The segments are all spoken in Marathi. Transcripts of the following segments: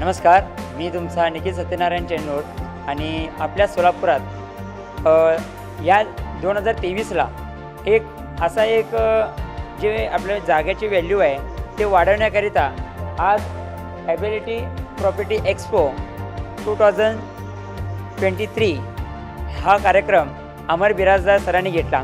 नमस्कार, मी तुमचा निखिल सत्यनारायण चेंडोर आणि आपल्या सोलापुरात या 2023ला एक असा जे आपल्या जागेची व्हॅल्यू आहे ते वाढवण्याकरिता आज ॲबिलिटी प्रॉपर्टी एक्सपो 2023 हा कार्यक्रम अमर बिराजदार सरांनी घेतला।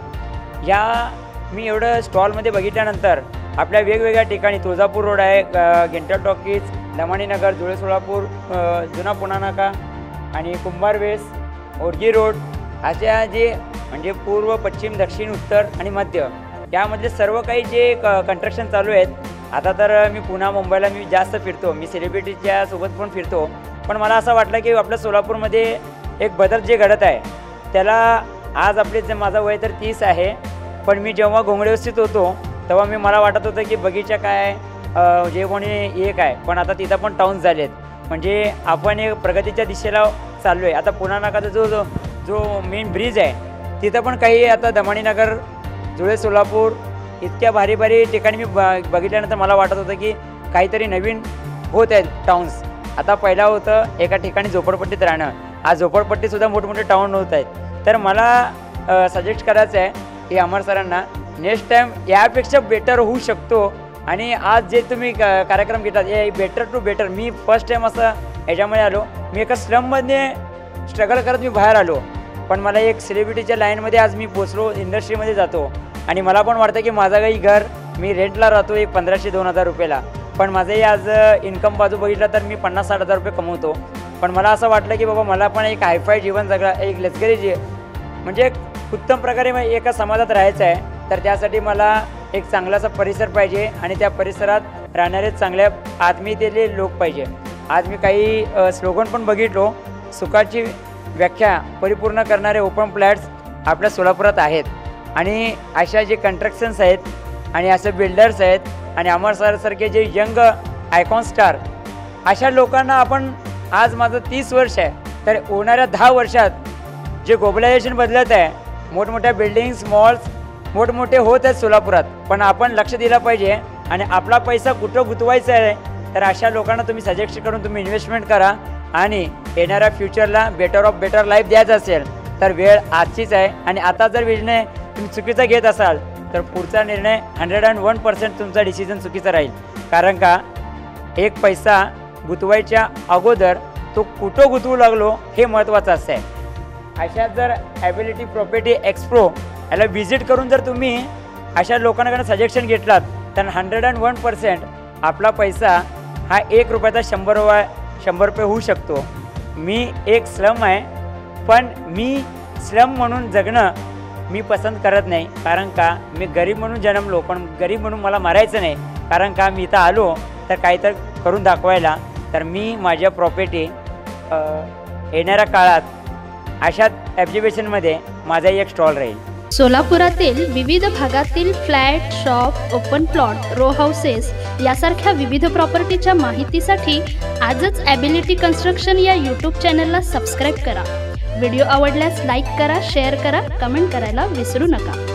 मी एवढं स्टॉलमध्ये बघितल्यानंतर आपल्या वेगवेगळ्या ठिकाणी तुळजापूर रोड आहे, गेंटा टॉकीज, दमाणीनगर, जुळे सोलापूर, जुना पुणा नाका आणि कुंभार वेस, ओरगी रोड अशा जे म्हणजे पूर्व, पश्चिम, दक्षिण, उत्तर आणि मध्य यामधले सर्व काही जे कंस्ट्रक्शन चालू आहेत। आता तर मी पुणा मुंबईला मी जास्त फिरतो, मी सेलिब्रिटीच्या सोबत पण फिरतो, पण मला असं वाटलं की आपल्या सोलापूरमध्ये एक बदल जे घडत आहे त्याला आज जे माझं वय तर 30 आहे, पण मी जेव्हा घोंगडेवस्थित होतो तेव्हा मला वाटत होतं की बगीचा काय जे कोणी एक आहे, पण आता तिथं पण टाउन्स झाले आहेत। म्हणजे आपण एक प्रगतीच्या दिशेला चाललो आहे। आता पुणा नाकाचा जो मेन ब्रिज आहे तिथं पण काही आता दमाणीनगर, जुळे सोलापूर इतक्या भारी भारी ठिकाणी मी बघितल्यानंतर मला वाटत होतं की काहीतरी नवीन होत आहेत टाउन्स। आता पहिला होतं एका ठिकाणी झोपडपट्टीत राहणं, आज झोपडपट्टीसुद्धा मोठमोठे टाउन होत आहेत। तर मला सजेस्ट करायचं आहे की अमर सरांना नेक्स्ट टाईम यापेक्षा बेटर होऊ शकतो। आणि आज जे तुम्ही कार्यक्रम घेतात हे बेटर टू बेटर। मी फर्स्ट टाईम असं याच्यामध्ये आलो, मी एका स्लममध्ये स्ट्रगल करत मी बाहेर आलो, पण मला एक सेलिब्रिटीच्या लाईनमध्ये आज मी पोचलो, इंडस्ट्रीमध्ये जातो आणि मला पण वाटतं की माझं काही घर मी रेंटला राहतो एक 1500-2000 रुपयाला, पण माझंही आज इन्कम बाजू बघितलं तर मी 50-60 हजार रुपये कमवतो। पण मला असं वाटलं की बाबा मला पण एक हायफाय जीवन जगलं, एक लक्झरी म्हणजे उत्तम प्रकारे एका समाजात राहायचं आहे। तर त्यासाठी मला एक चांगलासा परिसर पाहिजे आणि त्या परिसरात राहणारे चांगल्या आत्मीयतेचे लोक पाहिजे। आज मी काही स्लोगन पण बघितलो, सुखाची व्याख्या परिपूर्ण करणारे ओपन फ्लॅट्स आपल्या सोलापुरात आहेत आणि अशा जे कंस्ट्रक्शन्स आहेत आणि असे बिल्डर्स आहेत आणि अमर सरसारखे जे यंग आयकॉन स्टार अशा लोकांना आपण आज माझं 30 वर्ष आहे, तर होणाऱ्या 10 वर्षात जे ग्लोबलायझेशन बदलत आहे, मोठमोठ्या बिल्डिंग्स, मॉल्स मोठमोठे होत आहेत सोलापुरात, पण आपण लक्ष दिलं पाहिजे आणि आपला पैसा कुठं गुंतवायचा आहे तर अशा लोकांना तुम्ही सजेस्ट करून तुम्ही इन्व्हेस्टमेंट करा आणि येणाऱ्या फ्युचरला बेटर ऑफ बेटर लाईफ द्यायचं असेल तर वेळ आजचीच आहे। आणि आता जर निर्णय तुम्ही चुकीचा घेत असाल तर पुढचा निर्णय 101% तुमचा डिसिजन चुकीचा राहील, कारण का एक पैसा गुंतवायच्या अगोदर तो कुठं गुंतवू लागलो हे महत्त्वाचं असं आहे। अशा जर ॲबिलिटी प्रॉपर्टी एक्सपो याला व्हिजिट करून जर तुम्ही अशा लोकांकडून सजेशन घेतलात तर 101% आपला पैसा हा 1 रुपयाचा 100 रुपये होऊ शकतो। मी एक स्लम आहे, पण मी स्लम म्हणून जगणं मी पसंत करत नाही, कारण का मी गरीब म्हणून जन्मलो, पण गरीब म्हणून मला मारायचं नाही, कारण का मी इथं आलो तर काहीतरी करून दाखवायला। तर मी माझ्या प्रॉपर्टी येणाऱ्या काळात अशाच एक्झिबिशनमध्ये माझा एक स्टॉल राहील। सोलापुरातील विविध भागातील flat, shop, open plot, row houses यासारख्या विविध प्रॉपर्टीच्या माहितीसाठी आजच ॲबिलिटी कन्स्ट्रक्शन या यूट्यूब चॅनलला सबस्क्राईब करा। व्हिडिओ आवडल्यास लाईक करा, शेअर करा, कमेंट करायला विसरू नका।